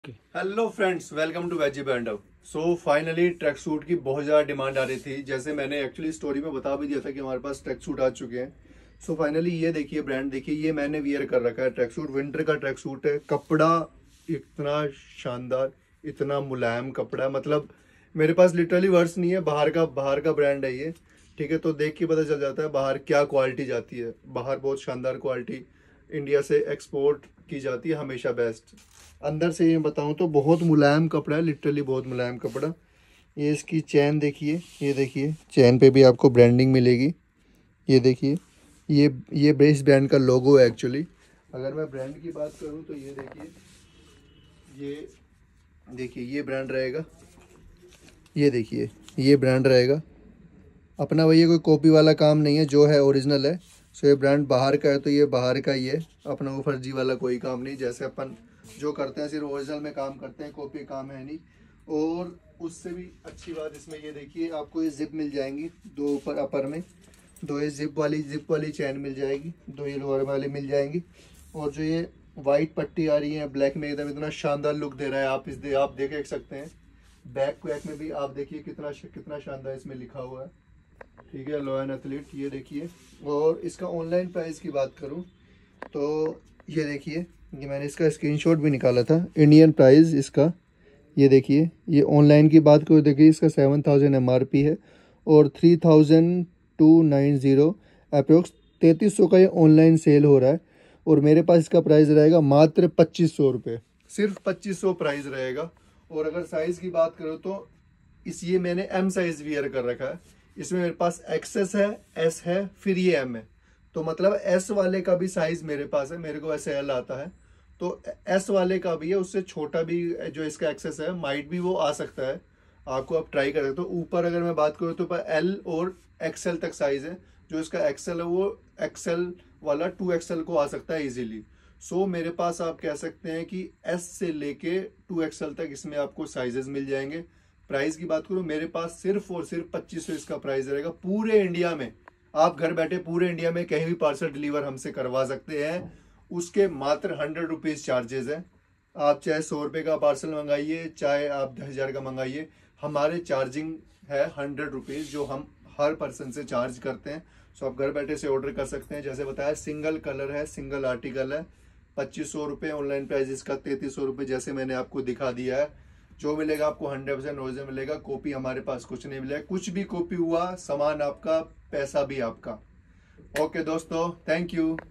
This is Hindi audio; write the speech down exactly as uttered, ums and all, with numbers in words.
हेलो फ्रेंड्स, वेलकम टू वेजी बैंडव। सो फाइनली ट्रैक सूट की बहुत ज़्यादा डिमांड आ रही थी। जैसे मैंने एक्चुअली स्टोरी में बता भी दिया था कि हमारे पास ट्रैक सूट आ चुके हैं। सो फाइनली ये देखिए, ब्रांड देखिए, ये मैंने वियर कर रखा है। ट्रैक सूट विंटर का ट्रैक सूट है। कपड़ा इतना शानदार, इतना मुलायम कपड़ा है, मतलब मेरे पास लिटरली वर्ड्स नहीं है। बाहर का बाहर का ब्रांड है ये, ठीक है। तो देख के पता चल जाता है बाहर क्या क्वालिटी जाती है। बाहर बहुत शानदार क्वालिटी इंडिया से एक्सपोर्ट की जाती है, हमेशा बेस्ट। अंदर से ये बताऊं तो बहुत मुलायम कपड़ा है, लिटरली बहुत मुलायम कपड़ा। ये इसकी चैन देखिए, ये देखिए चैन पे भी आपको ब्रांडिंग मिलेगी। ये देखिए, ये ये बेस ब्रांड का लोगो है एक्चुअली। अगर मैं ब्रांड की बात करूं तो ये देखिए, ये देखिए ये ब्रांड रहेगा। ये देखिए ये ब्रांड रहेगा अपना। भैया कोई कॉपी वाला काम नहीं है, जो है ओरिजिनल है। सो ये ब्रांड बाहर का है तो ये बाहर का ही है, अपना वो फर्जी वाला कोई काम नहीं। जैसे अपन जो करते हैं सिर्फ ओरिजिनल में काम करते हैं, कॉपी काम है नहीं। और उससे भी अच्छी बात इसमें ये देखिए, आपको ये जिप मिल जाएंगी दो ऊपर अपर में, दो ये जिप वाली जिप वाली चैन मिल जाएगी, दो ये लोअर वाली मिल जाएंगी। और जो ये वाइट पट्टी आ रही है ब्लैक में, एकदम इतना शानदार लुक दे रहा है। आप इस दे आप देख सकते हैं बैक बैक में भी आप देखिए कितना कितना शानदार इसमें लिखा हुआ है, ठीक है, लॉयन एथलीट। ये देखिए, और इसका ऑनलाइन प्राइस की बात करूं तो ये देखिए, ये मैंने इसका स्क्रीनशॉट भी निकाला था। इंडियन प्राइस इसका ये देखिए, ये ऑनलाइन की बात करूँ देखिए, इसका seven thousand M R P है और three thousand two nine zero approx तैंतीस सौ का ये ऑनलाइन सेल हो रहा है। और मेरे पास इसका प्राइस रहेगा मात्र पच्चीस सौ रुपये, सिर्फ पच्चीस सौ प्राइस रहेगा। और अगर साइज़ की बात करो तो इस ये मैंने एम साइज़ वियर कर रखा है। इसमें मेरे पास एक्सेस है, एस है, फिर ये एम है। तो मतलब एस वाले का भी साइज मेरे पास है, मेरे को वैसे एल आता है तो एस वाले का भी है, उससे छोटा भी जो इसका एक्सेस है माइट भी वो आ सकता है, आपको आप ट्राई कर सकते हो। ऊपर अगर मैं बात करूँ तो एल और एक्सएल तक साइज है। जो इसका एक्सएल है वो एक्सएल वाला टू एक्सएल को आ सकता है इजीली। सो मेरे पास आप कह सकते हैं कि एस से लेके टू एक्सएल तक इसमें आपको साइजेस मिल जाएंगे। प्राइस की बात करूँ, मेरे पास सिर्फ और सिर्फ पच्चीस सौ इसका प्राइस रहेगा। पूरे इंडिया में आप घर बैठे पूरे इंडिया में कहीं भी पार्सल डिलीवर हमसे करवा सकते हैं। उसके मात्र हंड्रेड रुपीज़ चार्जेस हैं। आप चाहे सौ रुपये का पार्सल मंगाइए, चाहे आप दस हज़ार का मंगाइए, हमारे चार्जिंग है हंड्रेड रुपीज़, जो हम हर पर्सन से चार्ज करते हैं। सो आप घर बैठे से ऑर्डर कर सकते हैं। जैसे बताया, सिंगल कलर है, सिंगल आर्टिकल है, पच्चीस सौ रुपये ऑनलाइन प्राइस इसका, तैंतीस सौ रुपये जैसे मैंने आपको दिखा दिया है। जो मिलेगा आपको हंड्रेड परसेंट ओरिजिनल मिलेगा। कॉपी हमारे पास कुछ नहीं मिलेगा। कुछ भी कॉपी हुआ, सामान आपका, पैसा भी आपका। ओके दोस्तों, थैंक यू।